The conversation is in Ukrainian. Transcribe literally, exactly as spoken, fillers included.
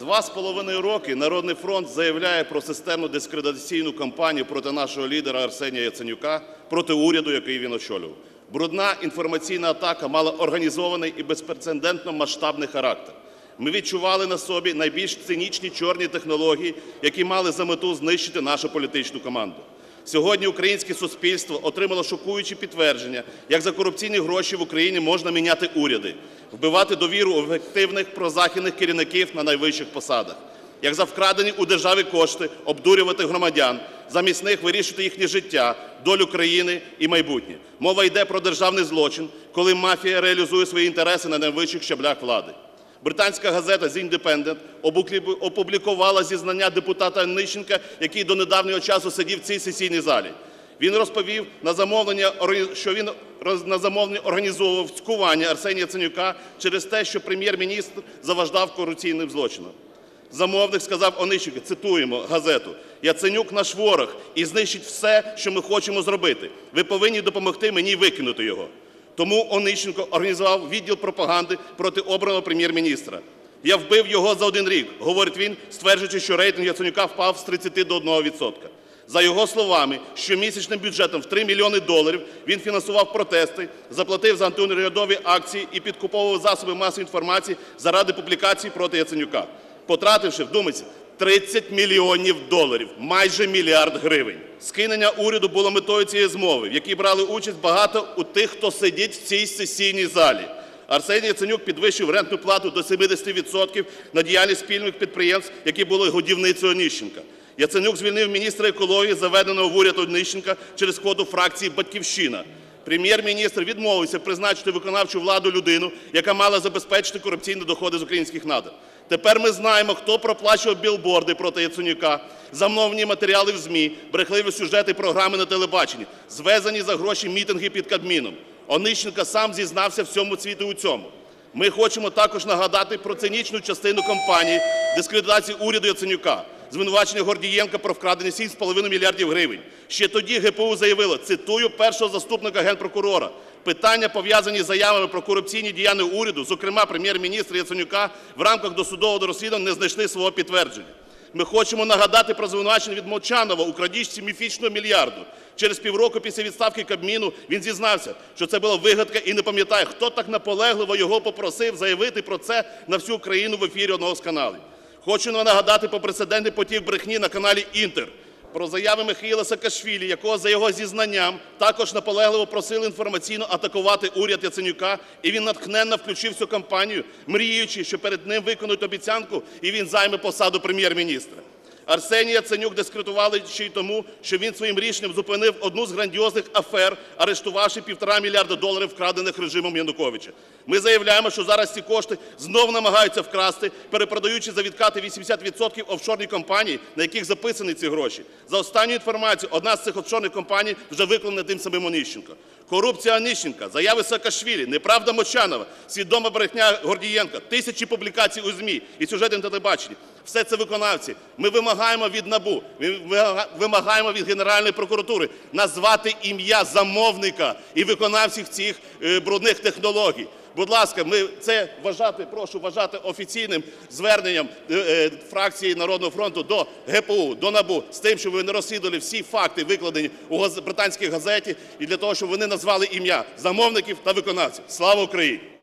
Два з половиною роки Народний фронт заявляє про системну дискредитаційну кампанію проти нашого лідера Арсенія Яценюка, проти уряду, який він очолював. Брудна інформаційна атака мала організований і безпрецедентно масштабний характер. Ми відчували на собі найбільш цинічні чорні технології, які мали за мету знищити нашу політичну команду. Сьогодні українське суспільство отримало шокуючі підтвердження, як за корупційні гроші в Україні можна міняти уряди, вбивати довіру у ефективних прозахідних керівників на найвищих посадах, як за вкрадені у державі кошти обдурювати громадян, замість них вирішувати їхнє життя, долю країни і майбутнє. Мова йде про державний злочин, коли мафія реалізує свої інтереси на найвищих щаблях влади. Британська газета The Independent опублікувала зізнання депутата Онищенка, який до недавнього часу сидів в цій сесійній залі. Він розповів, на замовлення, що він на замовлення організовував цькування Арсенія Яценюка через те, що прем'єр-міністр заваждав корупційним злочинам. Замовник сказав Онищенку, цитуємо газету: «Яценюк наш ворог і знищить все, що ми хочемо зробити. Ви повинні допомогти мені викинути його». Тому Онищенко організував відділ пропаганди проти обраного прем'єр-міністра. «Я вбив його за один рік», – говорить він, стверджуючи, що рейтинг Яценюка впав з тридцяти до одного відсотка. За його словами, щомісячним бюджетом в три мільйони доларів він фінансував протести, заплатив за антиурядові акції і підкуповував засоби масової інформації заради публікацій проти Яценюка, потративши, вдумайтеся, тридцять мільйонів доларів, майже мільярд гривень. Скинення уряду було метою цієї змови, в якій брали участь багато у тих, хто сидить в цій сесійній залі. Арсеній Яценюк підвищив рентну плату до сімдесят відсотків на діяльність спільних підприємств, які були годівницею Онищенка. Яценюк звільнив міністра екології, заведеного в уряд Онищенка, через квоту фракції «Батьківщина». Прем'єр-міністр відмовився призначити виконавчу владу людину, яка мала забезпечити корупційні доходи з українських надр. Тепер ми знаємо, хто проплачував білборди проти Яценюка, замовні матеріали в ЗМІ, брехливі сюжети програми на телебаченні, звезені за гроші мітинги під Кабміном. Онищенко сам зізнався всьому світу у цьому. Ми хочемо також нагадати про цинічну частину кампанії дискредитації уряду Яценюка, звинувачення Гордієнка про вкрадені сім з половиною мільярдів гривень. Ще тоді ГПУ заявило, цитую першого заступника Генпрокурора: «Питання, пов'язані з заявами про корупційні діяння уряду, зокрема прем'єр-міністра Яценюка, в рамках досудового розслідування не знайшли свого підтвердження». Ми хочемо нагадати про звинувачення від Молчанова у крадіжці міфічного мільярду. Через півроку після відставки Кабміну він зізнався, що це була вигадка, і не пам'ятає, хто так наполегливо його попросив заявити про це на всю країну в ефірі одного з каналів. Хочемо нагадати про прецедентний потік брехні на каналі «Інтер», про заяви Михаїла Саакашвілі, якого, за його зізнанням, також наполегливо просили інформаційно атакувати уряд Яценюка, і він натхненно включив цю кампанію, мріючи, що перед ним виконують обіцянку і він займе посаду прем'єр-міністра. Арсенія Яценюк дискредитували ще й тому, що він своїм рішенням зупинив одну з грандіозних афер, арештувавши півтора мільярда доларів, вкрадених режимом Януковича. Ми заявляємо, що зараз ці кошти знову намагаються вкрасти, перепродаючи за відкати вісімдесят відсотків офшорні компанії, на яких записані ці гроші. За останньою інформацією, одна з цих офшорних компаній вже виконана тим самим Онищенко. Корупція Онищенка, заяви Саакашвілі, неправда Молчанова, свідома брехня Гордієнка, тисячі публікацій у ЗМІ і сюжети на телебаченні – все це виконавці. Ми вимагаємо від НАБУ, ми вимагаємо від Генеральної прокуратури назвати ім'я замовника і виконавців цих брудних технологій. Будь ласка, ми це вважати, прошу вважати офіційним зверненням фракції Народного фронту до ГПУ, до НАБУ, з тим, щоб вони розслідували всі факти, викладені у британській газеті, і для того, щоб вони назвали ім'я замовників та виконавців. Слава Україні!